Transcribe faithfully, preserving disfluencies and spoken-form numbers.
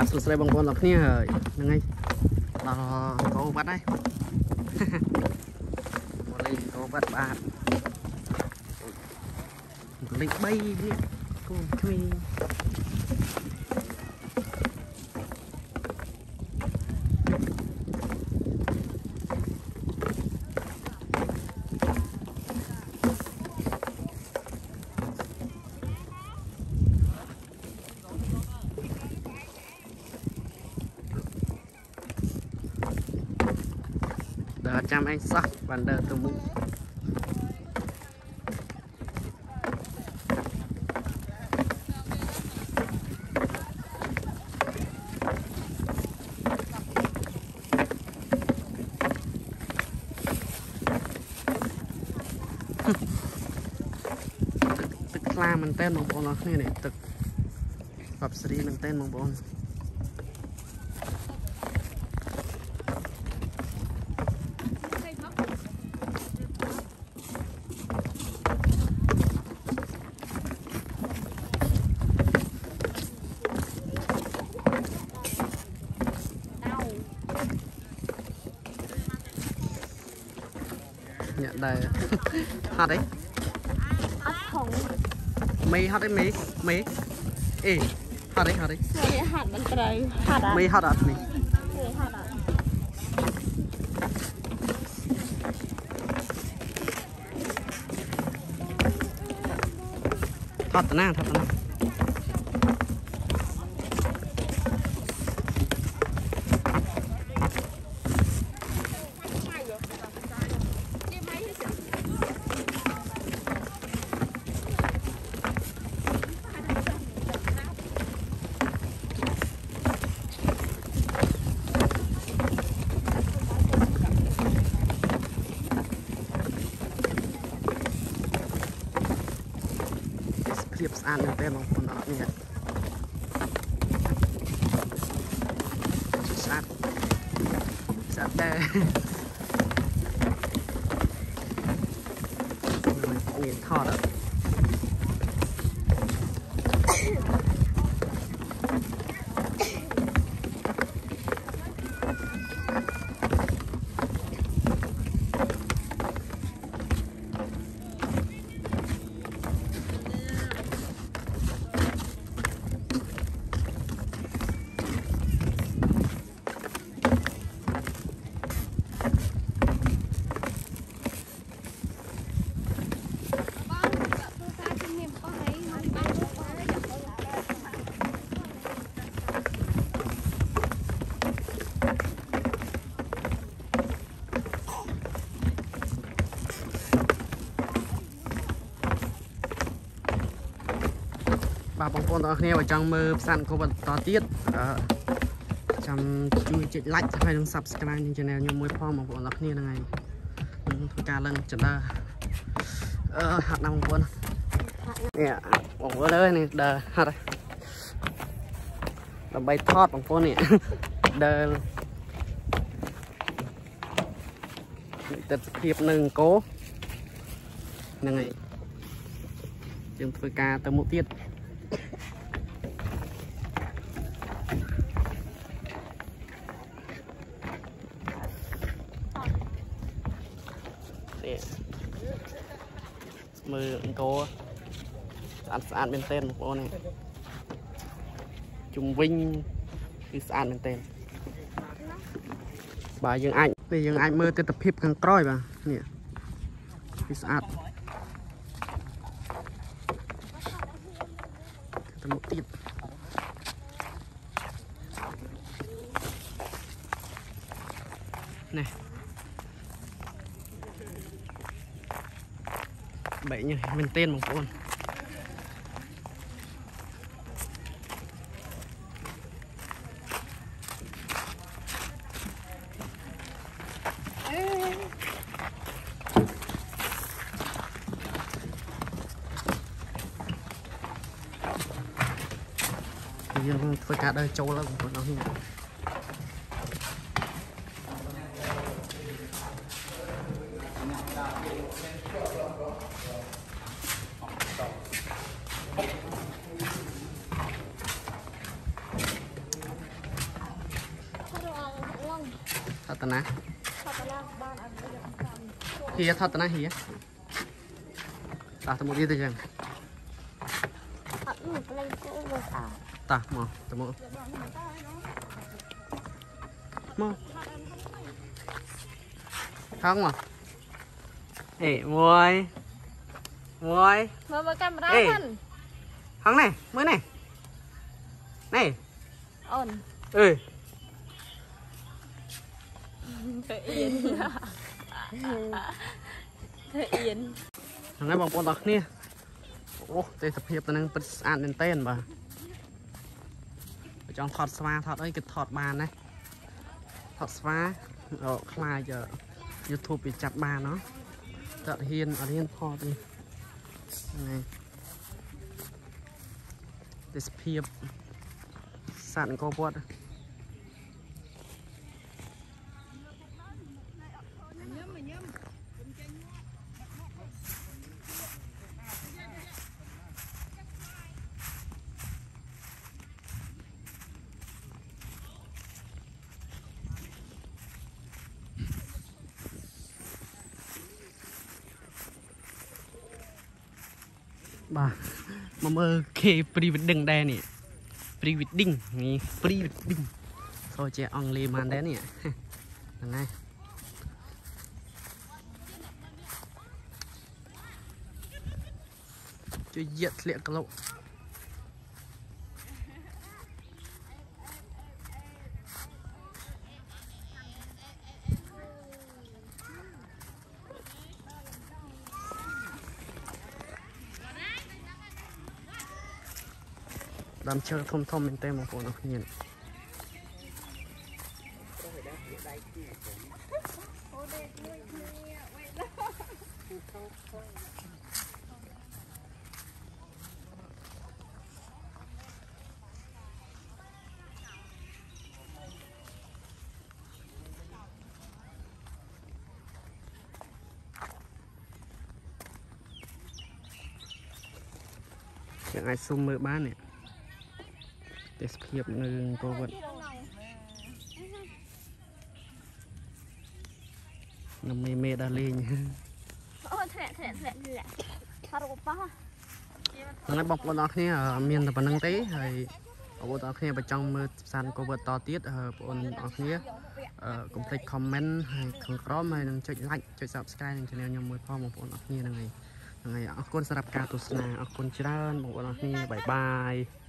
បាទសួស្តីបងប្អូនទាំងគ្នាហើយហ្នឹងហើយដល់កោបាត់ហើយមកលេងកោបាត់បាទលេខបីនេះកូនក្មេងចាំanh sắp bàn đờ từ mũ tức la mình tên bằng bọn nó này này tức gặp sri mình tên bằng bọn đây hot đấy mì hot đấy mì mì ê hot đấy hot đấy hotมันไตร hot อ่ะ mì hot อ่ะmì hot อ่ะ hot ตะหน้า hot ตะหน้าเรียบสะอาดเลยเป็นบางคนออกนี่สะอาดสะอาดได้นี่ทอดอ่ะbà bóng con đó nghe vào trong mơ sẵn có vật to tiết trong chui chạy lạnh hay đang sập cái này trên này nhưng mới phong mà bọn nó nghe là ngày thôi ca lần chật đờ hạt nào bóng con nè bóng con ơi này đờ hạt đây là bay thót bóng con nè đờ tật hiệp nâng cố là ngày chừng thôi ca tầm một tiết mưa cô ăn ăn bên tên một cô này Trung Vinh đi ăn bên tên bà dương anh bây giờ anh mơ tới tập hiệp càng coi bà nè đi ăn một tiết này bảy nhỉ mình tên một con giờ phải cả đời trâu là của nó តណាថតឡាបានអត់យកសំហៀថតណាហៀតាទៅមកទៀតទៅចឹងអត់មានប្លេងគូវាស្អាតតាមកទៅមកមកហងមកអេមួយមួយមើលមើលកាមេរ៉ាហ្នឹងហងនេះមើលនេះនេះអូនអើយទៅអៀនទៅអៀនហ្នឹងបងប្អូនទាំងគ្នាអូទេសភាពទៅនឹងពិតស្អាតមែនទែនបាទចង់ថតស្វាថតអីគឺថតបានណាថតស្វាខ្លាច YouTube វាចាប់បានเนาะតើហ៊ានអត់ហ៊ានថតនេះហ្នឹងទេសភាពសត្វអង្គរវត្តបាទមកមើលគេ pre wedding ដែរនេះ pre wedding នេះ pre wedding ចូលជាអង់គ្លេសបានដែរនេះហ្នឹងហើយជួយយកធ្លាក់ក្លោកដើមឈើធំធំមែនទេបងប្អូនអរគ្នាยังអាចស៊ុំមើលបាននេះទេសភាពនៅអង្គរវត្តនៅមេមេដល់លេងអូធ្លាក់ធ្លាក់ធ្លាក់ធ្លាក់ថតរូបប៉ះហ្នឹងបងប្អូនអរគ្នាមានតែប៉ុណ្្នឹងទេហើយបងប្អូនអរគ្នាបើចង់មើលផ្សារអង្គរវត្តតទៀតបងប្អូនអរគ្នាកុំភ្លេច comment ហើយខាងក្រោមហើយនឹងចុច like ចុច subscribe នឹង channel ខ្ញុំមួយផងបងប្អូនអរគ្នាហ្នឹងហើយហ្នឹងហើយអរគុណសម្រាប់ការទស្សនាអរគុណច្រើនបងប្អូនអរគ្នាបាយបាយ